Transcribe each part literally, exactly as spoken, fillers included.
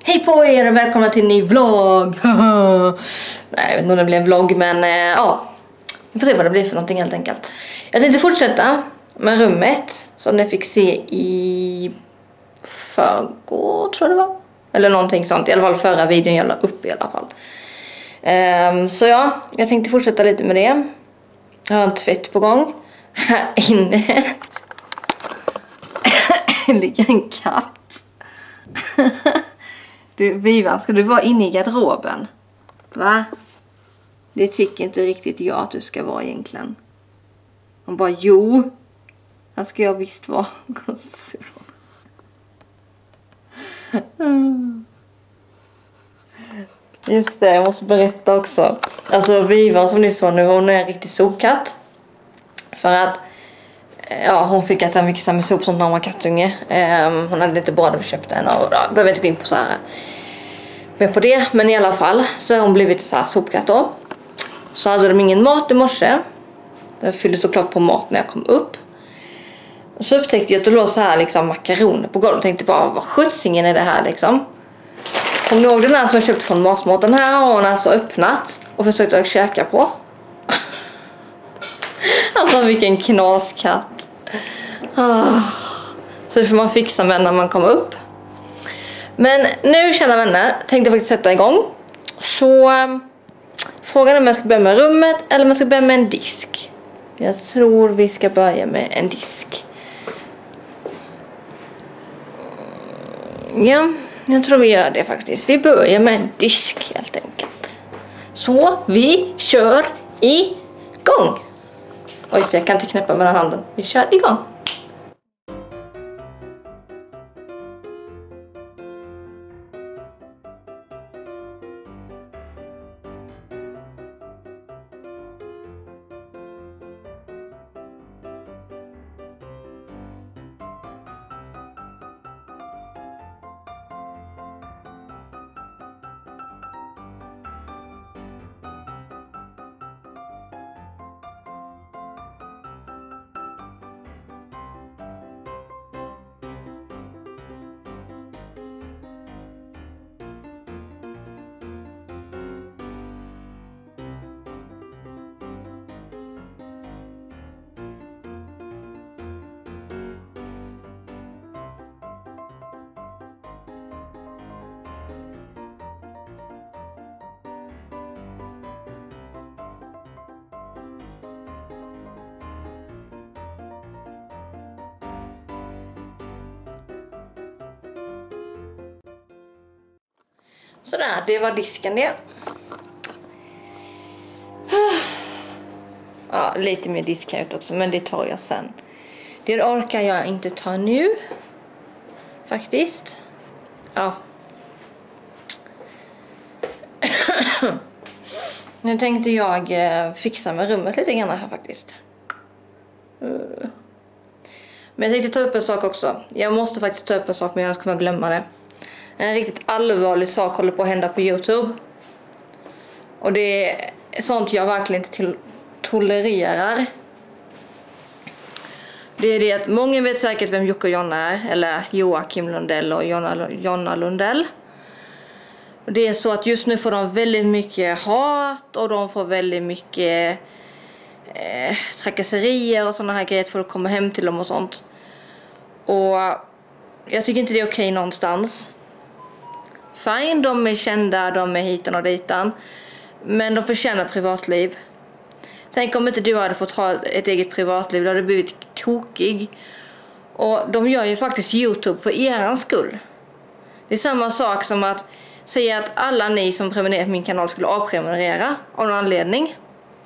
Hej på er och välkomna till en ny vlogg. Nej, jag vet inte om det blir en vlogg, men eh, ja, vi får se vad det blir för någonting helt enkelt. Jag tänkte fortsätta med rummet som ni fick se i förrgår, tror jag det var. Eller någonting sånt, i alla fall förra videon jag la upp i alla fall. Um, så ja, jag tänkte fortsätta lite med det. Jag har en tvätt på gång. Här inne ligger en katt. Du, Vivan, ska du vara inne i garderoben? Va? Det tycker inte riktigt jag att du ska vara egentligen. Hon bara, jo. Här ska jag visst vara. Just det, jag måste berätta också. Alltså Vivan som ni såg nu, hon är en riktig sopkatt. För att ja, hon fick äta mycket samma sop som när hon var kattunge. Um, hon hade lite bra när vi köpte henne. Och då behöver inte gå in på så här med på det. Men i alla fall så har hon blivit så här sopkatt då. Så hade de ingen mat i morse. Jag fyllde såklart på mat när jag kom upp. Och så upptäckte jag att det låg så här liksom makaroner på golvet. Jag tänkte bara, vad skjutsingen är det här liksom? Kom ni ihåg den här som jag köpte från Matmat? Den här har hon alltså öppnat och försökt att käka på. Alltså vilken knaskatt. Ah. Så det får man fixa med när man kommer upp. Men nu, kära vänner, tänkte jag faktiskt sätta igång. Så um, frågan är om jag ska börja med rummet eller om jag ska börja med en disk. Jag tror vi ska börja med en disk. Ja, jag tror vi gör det faktiskt. Vi börjar med en disk helt enkelt. Så vi kör igång. Oj, så jag kan inte knäppa med den handen. Vi kör igång. Sådär, det var disken det. Ja, lite mer disk här också, men det tar jag sen. Det orkar jag inte ta nu. Faktiskt. Ja. Nu tänkte jag fixa med rummet lite grann här faktiskt. Men jag tänkte ta upp en sak också. Jag måste faktiskt ta upp en sak, men jag kommer glömma det. En riktigt allvarlig sak håller på att hända på YouTube. Och det är sånt jag verkligen inte till- tolererar. Det är det att många vet säkert vem Jocke och Jonna är. Eller Joakim Lundell och Jonna, Jonna Lundell. Och det är så att just nu får de väldigt mycket hat. Och de får väldigt mycket eh, trakasserier och sådana här grejer. För att komma hem till dem och sånt. Och jag tycker inte det är okej någonstans. Fine, de är kända, de är hitan och ditan. Men de förtjänar privatliv. Tänk om inte du hade fått ha ett eget privatliv. Då hade du blivit tokig. Och de gör ju faktiskt YouTube för er skull. Det är samma sak som att säga att alla ni som prenumererar på min kanal skulle avprenumerera av någon anledning.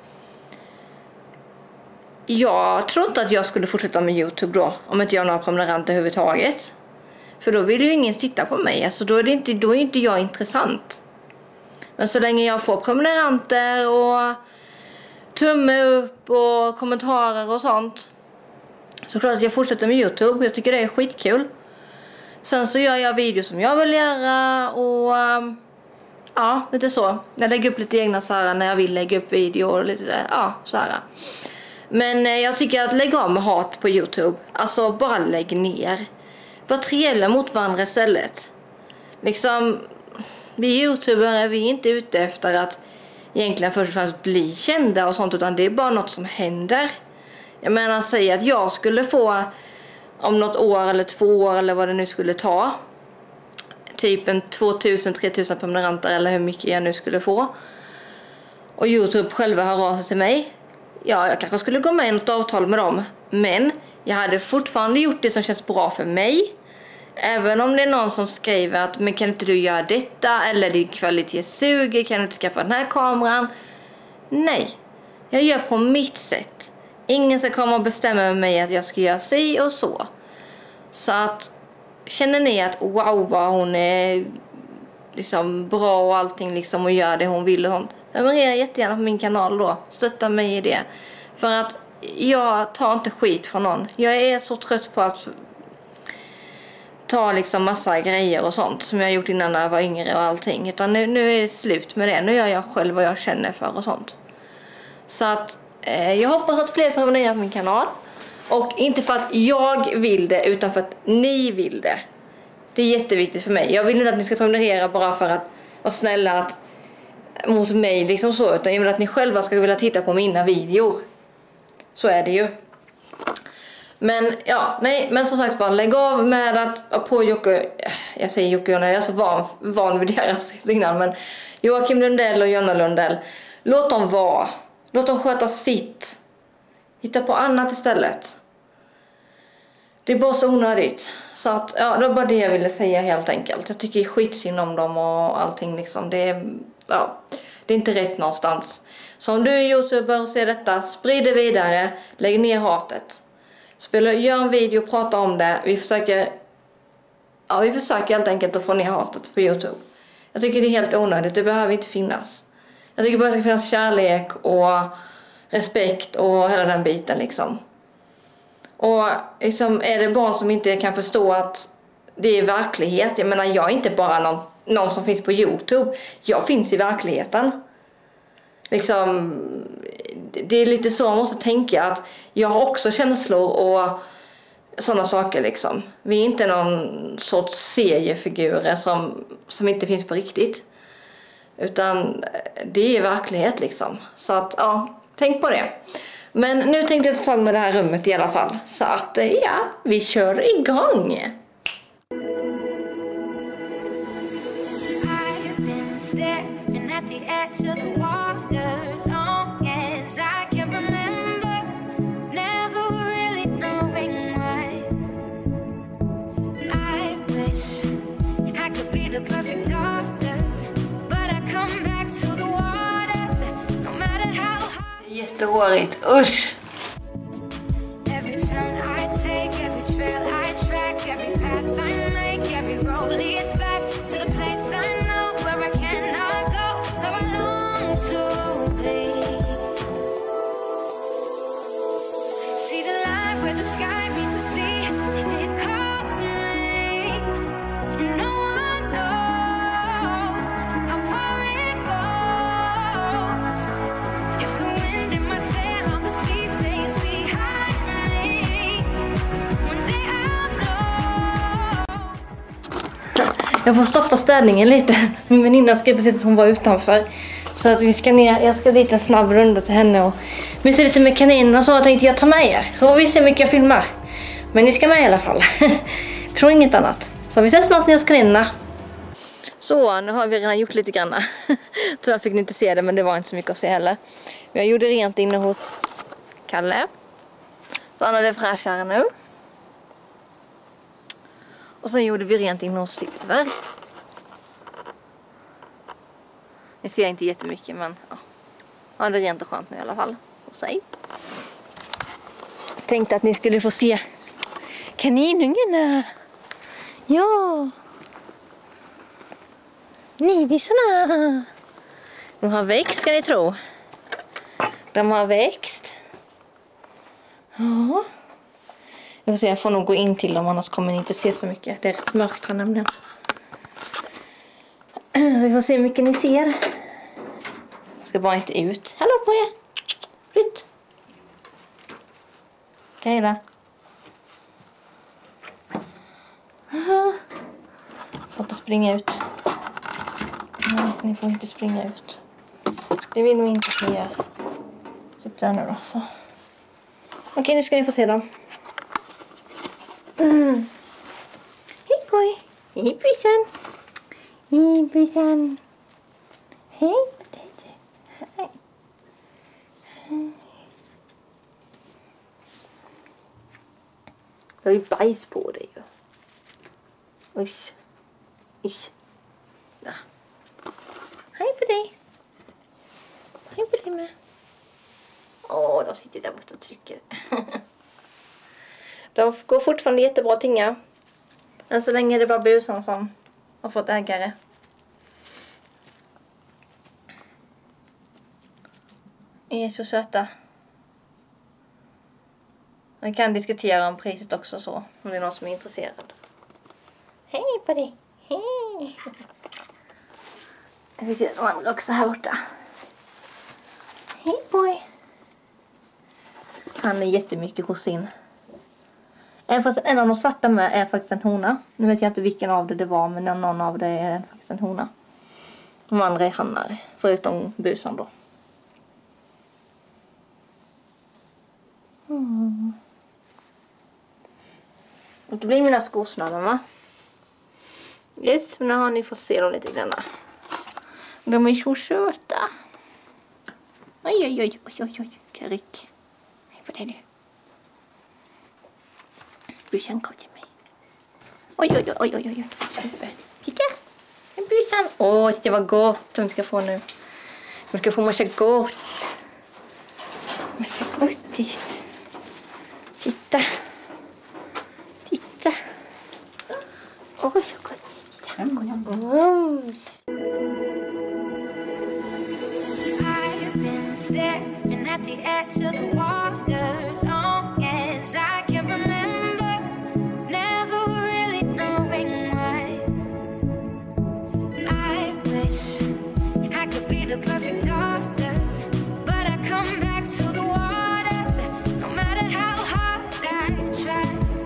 Jag tror inte att jag skulle fortsätta med YouTube då. Om inte jag har några prenumeranter överhuvudtaget. För då vill ju ingen titta på mig. Alltså då är, det inte, då är inte jag intressant. Men så länge jag får prenumeranter och tumme upp och kommentarer och sånt. Så klart att jag fortsätter med YouTube. Jag tycker det är skitkul. Sen så gör jag videos som jag vill göra. Och um, ja, lite så. Jag lägger upp lite egna så här när jag vill lägga upp videor och lite ja, så här. Men eh, jag tycker att lägga av med hat på YouTube. Alltså bara lägg ner. Var trevliga mot varandra istället. liksom, vi youtubare är vi inte ute efter att egentligen först och främst bli kända och sånt, utan det är bara något som händer. Jag menar, säg att jag skulle få om något år eller två år eller vad det nu skulle ta, typ en tvåtusen till tretusen prenumeranter eller hur mycket jag nu skulle få, och YouTube själva hör av sig till mig. Ja, jag kanske skulle gå med i något avtal med dem, men jag hade fortfarande gjort det som känns bra för mig. Även om det är någon som skriver att men kan inte du göra detta, eller din kvalitet suger, kan du inte skaffa den här kameran? Nej, jag gör på mitt sätt. Ingen ska komma och bestämma med mig att jag ska göra si och så. Så att känner ni att wow, vad hon är liksom bra och allting liksom, och gör det hon vill och sånt, prenumerera jättegärna på min kanal då. Stötta mig i det. För att jag tar inte skit från någon. Jag är så trött på att ta liksom massa grejer och sånt som jag gjort innan när jag var yngre och allting. Utan nu, nu är det slut med det. Nu gör jag själv vad jag känner för och sånt. Så att eh, jag hoppas att fler prenumererar på min kanal. Och inte för att jag vill det, utan för att ni vill det. Det är jätteviktigt för mig. Jag vill inte att ni ska prenumerera bara för att vara snälla att, mot mig liksom så. Utan jag vill att ni själva ska vilja titta på mina videor. Så är det ju. Men ja, nej, men som sagt, bara lägg av med att på Jocke, jag säger Jocke och Jonna, jag är så van, van vid deras innan, men Joakim Lundell och Jonna Lundell, låt dem vara. Låt dem sköta sitt. Hitta på annat istället. Det är bara så onödigt. Så att, ja, det var bara det jag ville säga helt enkelt. Jag tycker skitsynd om dem och allting liksom. Det är, ja, det är inte rätt någonstans. Så om du är youtuber och ser detta, sprid det vidare. Lägg ner hatet. Spela, gör en video och prata om det. Vi försöker, ja, vi försöker helt enkelt att få ner hatet på YouTube. Jag tycker det är helt onödigt. Det behöver inte finnas. Jag tycker bara det ska finnas kärlek och respekt och hela den biten liksom. Och liksom, är det barn som inte kan förstå att det är verklighet. Jag menar, jag är inte bara någon, någon som finns på YouTube. Jag finns i verkligheten. Liksom, det är lite så man måste tänka, att jag har också känslor och sådana saker liksom. Vi är inte någon sorts seriefigurer som, som inte finns på riktigt. Utan det är verklighet liksom. Så att, ja, tänk på det. Men nu tänkte jag ta tag med det här rummet i alla fall. Så att, ja, vi kör igång. Staring at the edge of the water long as I can remember, never really knowing why. I wish I could be the perfect daughter, but I come back to the water no matter how hard. Jättehårigt, usch! Every turn I take, every trail I track, every path I make, every road leads back to the place I know where I cannot go, where I long to be. See the line where the sky meets the sea, it calls me, and no one knows how far it goes. If the wind in my sail on the sea stays behind me, one day I'll know. Jag får stoppa städningen lite. Min väninna skrev precis att hon var utanför. Så att vi ska ner, jag ska dit en snabb runda till henne och mysa lite med kaninerna, så jag tänkte jag ta med er. Så får vi se hur mycket jag filmar. Men ni ska med i alla fall. Tror inget annat. Så vi ses snart ner hos kaninerna. Så, nu har vi redan gjort lite grann. Tyvärr fick ni inte se det, men det var inte så mycket att se heller. Jag gjorde rent inne hos Kalle. Så han hade fräschare nu. Och sen gjorde vi rent inne hos Silver. Jag ser inte jättemycket, men ja. Han hade rent och skönt nu i alla fall. Hos sig. Jag tänkte att ni skulle få se kaninungarna. Ja. Nidisarna. De har växt, ska ni tro. De har växt. Ja. Jag får se, jag får nog gå in till dem, annars kommer ni inte se så mycket. Det är rätt mörkt här nämligen. Vi får se hur mycket ni ser. Jag ska bara inte ut. Hallå på er! Flytt! Okej då. Får inte springa ut. Nej, ni får inte springa ut. Det vill vi inte att ni gör. Sitt där nu då. Så. Okej, nu ska ni få se dem. Mm. Hej boy. Hej bussen. Hej bussen. Hej. Hej. Du har ju bajs på dig ju. Oj. Ish. Ja. Hej på dig. Hej på dig med. Åh, de sitter där borta och trycker. De går fortfarande jättebra att tinga. Än så länge är det bara busan som har fått ägare. De är så söta. Man kan diskutera om priset också så. Om det är någon som är intresserad. Hej på dig. Hej. Vi ser de andra också här borta. Hej boy. Han är jättemycket hos sin. Även fast en av de svarta med är faktiskt en hona. Nu vet jag inte vilken av det det var, men någon av det är faktiskt en hona. De andra är hannar, förutom busan då. Mm. Och det blir mina skosnören, va? Yes, men nu har ni fått se dem lite grann. De är så söta. Oj, oj, oj, oj, oj, oj, Karik. Hej på dig nu. Busan kom till mig. Oj, oj, oj, oj, oj, oj. Titta, en busan. Åh, det var gott som ska få nu. Man ska få massa gott. Massa gottis. Titta. Titta. Åh, så gott. Titta. Mums. Staring at the edge of the water long as I can remember, never really knowing why. I wish I could be the perfect doctor, but I come back to the water no matter how hard I try.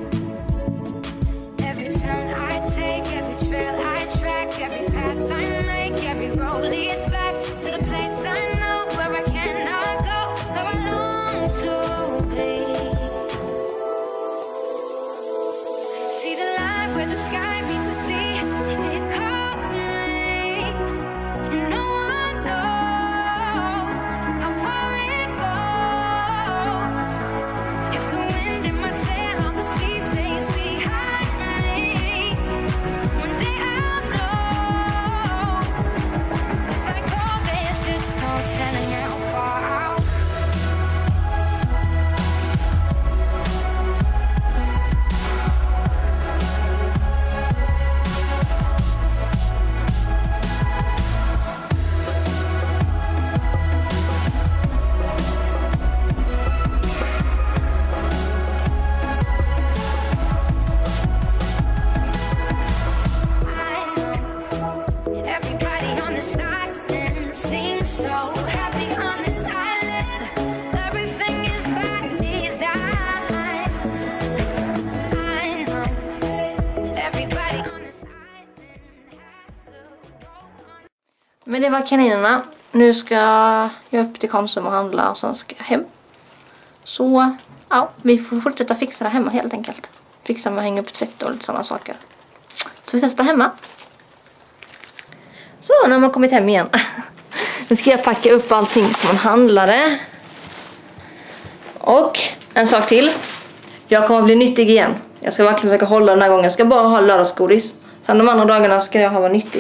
Every turn I take, every trail I track, every path I make, every road leads back to the place I know where I cannot go, where I long to be. See the light where the sky meets the sea, it calls me, and no one knows how far it goes. If the wind in my sail on the sea stays behind me, one day I'll know. If I go, there's just no telling how far I'll. I know that everybody on this island seems so happy on this island. Everything is by design. I know that everybody on this island has a role. Men det var kaninerna. Nu ska jag upp till Konsum och handla och sen ska jag hem. Så ja, vi får fortsätta fixa det hemma helt enkelt. Fixa med att hänga upp tvätt och lite sådana saker. Så vi testar hemma. Så, nu har man kommit hem igen. Nu ska jag packa upp allting som man handlade. Och en sak till. Jag kommer bli nyttig igen. Jag ska verkligen försöka hålla den här gången. Jag ska bara ha lördagsgodis. Sen de andra dagarna ska jag ha vara nyttig.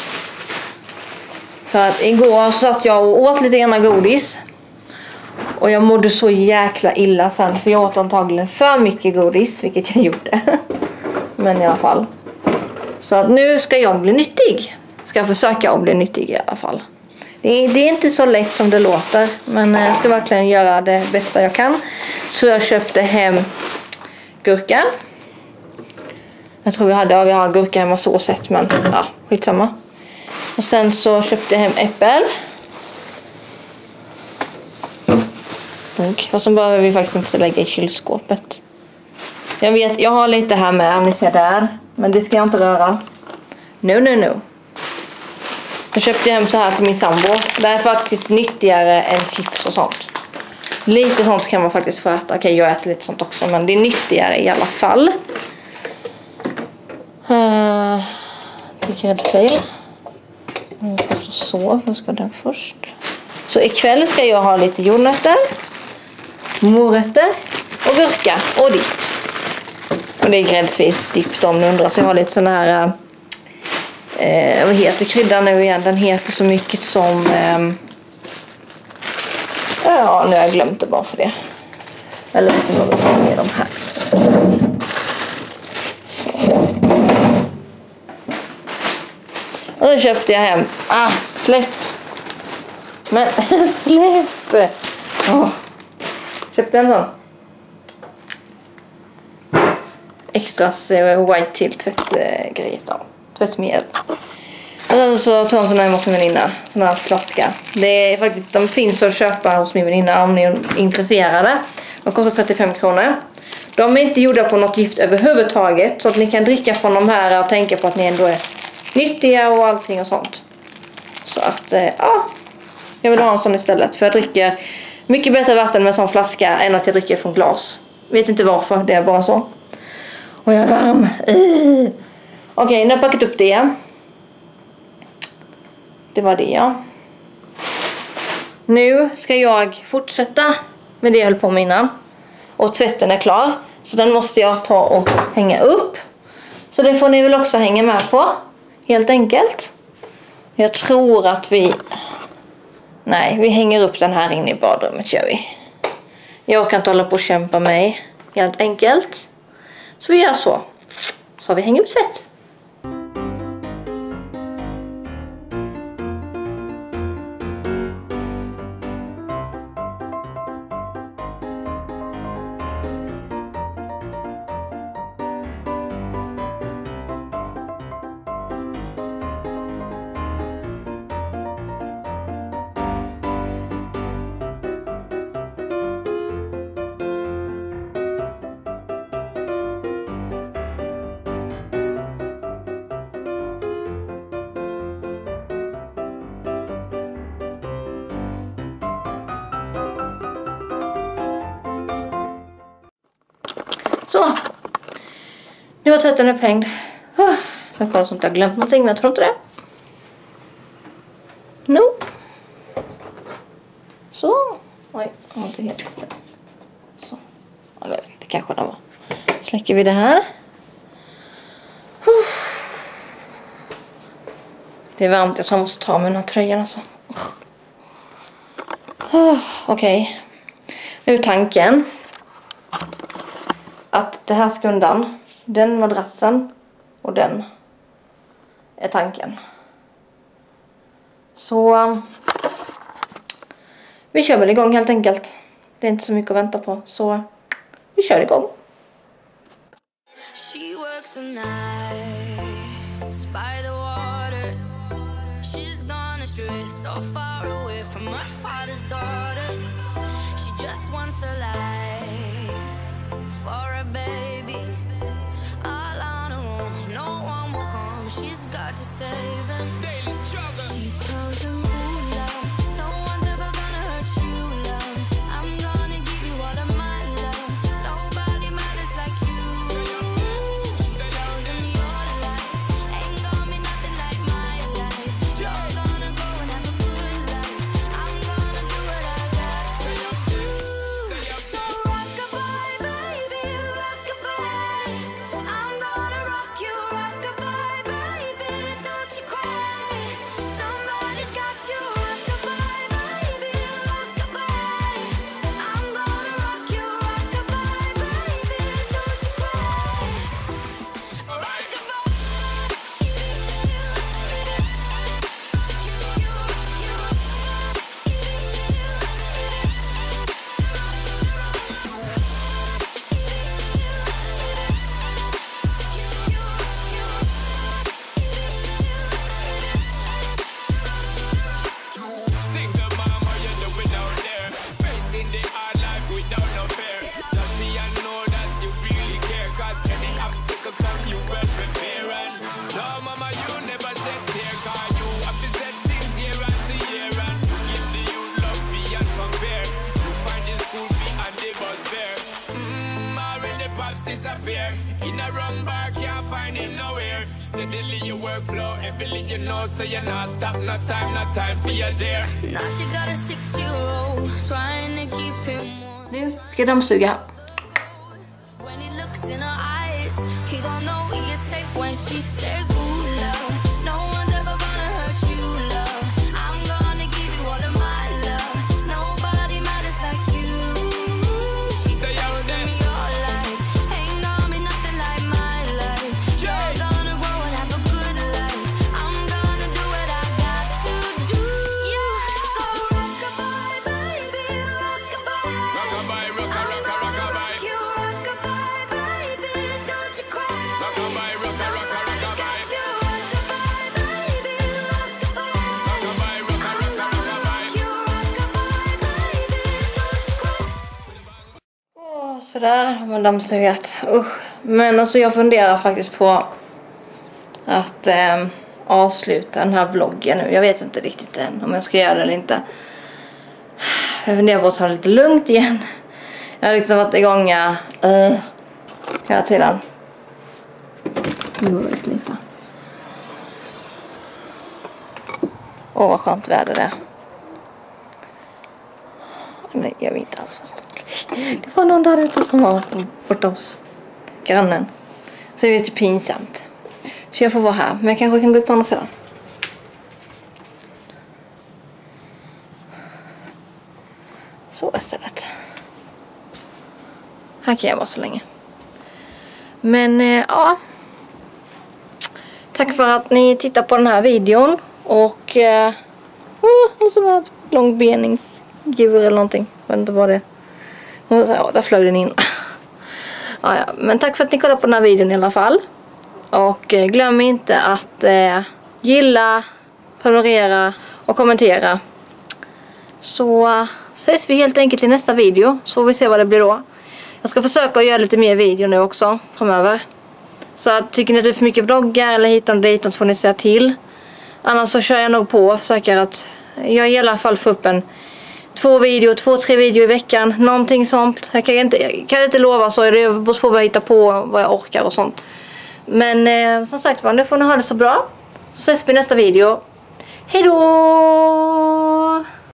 För att igår satt jag och åt lite grann godis. Och jag mådde så jäkla illa sen. För jag åt antagligen för mycket godis. Vilket jag gjorde. Men i alla fall. Så att nu ska jag bli nyttig. Ska jag försöka att bli nyttig i alla fall. Det är, det är inte så lätt som det låter. Men jag ska verkligen göra det bästa jag kan. Så jag köpte hem gurka. Jag tror vi hade, ja, vi har gurka hemma så sett. Men ja, skitsamma. Och sen så köpte jag hem äppel. Och vad som behöver vi faktiskt inte lägga i kylskåpet. Jag vet, jag har lite här med, om ni ser där. Men det ska jag inte röra. No, no, no. Jag köpte hem så här till min sambo. Det är faktiskt nyttigare än chips och sånt. Lite sånt kan man faktiskt få äta. Okej, okay, jag äter lite sånt också. Men det är nyttigare i alla fall. Uh, tycker jag är fel. Jag ska stå så. Vad ska den först? Så ikväll ska jag ha lite jordnötter. Morötter. Och gurka. Och dipp. Och det är gräddfis dipp om ni undrar. Så jag har lite sån här... Eh, vad heter kryddan nu igen? Den heter så mycket som... Eh, ja, nu har jag glömt det bara för det. Eller vet inte vad vi har med de här. Så. Och då köpte jag hem... Ah, släpp! Men släpp! Oh. Köpte hem dem. Extras white till tvättgrejer då. Tvättmedel. Och sen så tog jag sån här mot min väninna. Sån här flaska. Det är faktiskt, de finns att köpa hos min väninna om ni är intresserade. De kostar trettiofem kronor. De är inte gjorda på något gift överhuvudtaget. Så att ni kan dricka från de här och tänka på att ni ändå är nyttiga och allting och sånt. Så att, ja. Eh, jag vill ha en sån istället. För jag dricker mycket bättre vatten med en sån flaska än att jag dricker från glas. Vet inte varför, det är bara så. Och jag är varm. Uh. Okej, okay, nu har jag packat upp det. Det var det, ja. Nu ska jag fortsätta med det jag höll på med innan. Och tvätten är klar. Så den måste jag ta och hänga upp. Så det får ni väl också hänga med på. Helt enkelt. Jag tror att vi... Nej, vi hänger upp den här inne i badrummet, gör vi. Jag kan inte hålla på och kämpa mig. Helt enkelt. Så vi gör så. Så vi hänger upp tvätt. Så. Nu var tvätten upphängd. Oh, jag kollar så att jag glömt någonting, men jag tror inte det. Nope. Så. Oj, jag har inte helt ställt. Så. Jag vet inte, kanske det var. Släcker vi det här. Oh. Det är varmt, jag tror jag måste ta med den här tröjan alltså. Oh, okej. Okay. Nu är tanken att det här ska undan. Den madrassen och den är tanken. Så um, vi kör väl igång helt enkelt. Det är inte så mycket att vänta på. Så vi kör igång. She works the nights by the water. She's gone astray, so far away from her father's daughter. She just wants a life for a baby. All on her own, no one will come. She's got to save him. Daily struggle. She tells him, ooh, love, no one's ever gonna hurt you, love. I'm gonna give you all of my love. Nobody matters like you. She tells him your life ain't gonna be nothing like my life. You're gonna go and have a good life. I'm gonna do what I got to do. So rock-a-bye, baby, rock-a-bye. I'm gonna rock you, rock-a-bye, baby, don't you cry. disappear. In a wrong bar, can't find it nowhere. Steadily your workflow, everything you know, so you're not stop, no time, no time for your dear. Now she got a six-year-old trying to keep him warm. Nu ska jag dammsuga. When he looks in her eyes, he don't know he is safe when she says, ooh, love. No one's ever gonna hurt you, love. I'm gonna give you all of my love. Nobody matters like you. She tells me your life ain't gonna be nothing like my life. You're gonna grow and have a good life. I'm gonna do what I got to do. Yeah, so rock-a-bye, baby, rock-a-bye. Rock-a-bye, rocka, rocka, rock-a-bye. You rock-a-bye, baby, don't you cry. Rock-a-bye, rocka, rocka, rock-a-bye. You rock-a-bye, baby, rock-a-bye. Rock-a-bye, rocka, rocka, rock-a-bye. You rock-a-bye, baby, don't you cry. Åh, sådär har man dammsugat. Usch. Men alltså jag funderar faktiskt på att eh, avsluta den här vloggen nu. Jag vet inte riktigt än om jag ska göra det eller inte. Jag funderar på att ta det lite lugnt igen. Jag har liksom varit igång uh, hela tiden. Nu går det lite. Åh, vad skönt väder det är. Nej, jag vet inte alls fast. Det var någon där ute som var borta hos grannen. Så det är lite pinsamt. Så jag får vara här. Men jag kanske kan gå ut på andra sidan. Så istället. Här kan jag vara så länge. Men eh, ja. Tack för att ni tittar på den här videon. Och eh, oh, så var ett långbeningsdjur eller någonting. Jag vet inte vad det är. Ja, där flög den in. Ja, ja. Men tack för att ni kollade på den här videon i alla fall. Och eh, glöm inte att eh, gilla, prenumerera och kommentera. Så uh, ses vi helt enkelt i nästa video. Så får vi se vad det blir då. Jag ska försöka göra lite mer video nu också framöver. Så att, tycker ni att det är för mycket vloggar eller hit och dit så får ni säga till. Annars så kör jag nog på och försöker att jag i alla fall få upp en två video, två, tre video i veckan. Någonting sånt. Jag kan inte, jag kan inte lova så. Det beror på vad jag hittar på, vad jag orkar och sånt. Men eh, som sagt var, nu får ni ha det så bra. Så ses vi i nästa video. Hej då!